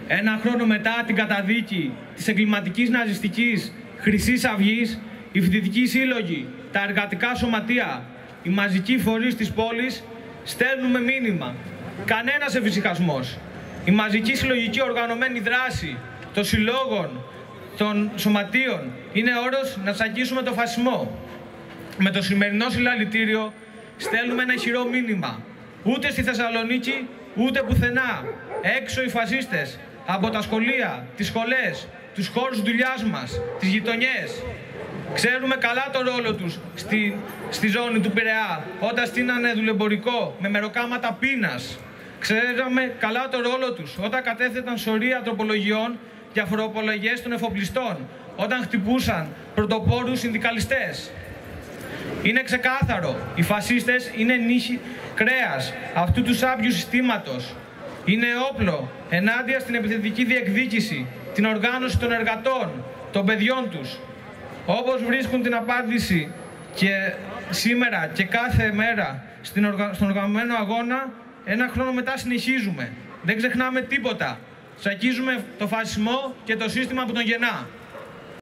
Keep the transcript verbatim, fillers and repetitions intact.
Ένα χρόνο μετά την καταδίκη της εγκληματικής ναζιστικής Χρυσής Αυγής, οι φοιτητικοί σύλλογοι, τα εργατικά σωματεία, οι μαζικοί φορείς της πόλης στέλνουμε μήνυμα. Κανένας εφησυχασμός. Η μαζική συλλογική οργανωμένη δράση των συλλόγων, των σωματείων είναι όρος να τσακίσουμε το φασισμό. Με το σημερινό συλλαλητήριο στέλνουμε ένα ισχυρό μήνυμα. Ούτε στη Θεσσαλονίκη, ούτε πουθενά. Έξω οι φασίστες από τα σχολεία, τις σχολές, τους χώρους δουλειάς μας, τις γειτονιές. Ξέρουμε καλά το ρόλο τους στη, στη ζώνη του Πειραιά, όταν στείνανε δουλεμπορικό με μεροκάματα πείνας. Ξέραμε καλά το ρόλο τους όταν κατέθεταν σωρία τροπολογιών για φοροαπαλλαγές των εφοπλιστών, όταν χτυπούσαν πρωτοπόρους συνδικαλιστές. Είναι ξεκάθαρο, οι φασίστες είναι νύχη κρέας αυτού του σάπιου συστήματος. Είναι όπλο ενάντια στην επιθετική διεκδίκηση, την οργάνωση των εργατών, των παιδιών τους. Όπως βρίσκουν την απάντηση και σήμερα και κάθε μέρα στην οργα... στον οργανωμένο αγώνα, ένα χρόνο μετά συνεχίζουμε. Δεν ξεχνάμε τίποτα. Σακίζουμε το φασισμό και το σύστημα που τον γεννά.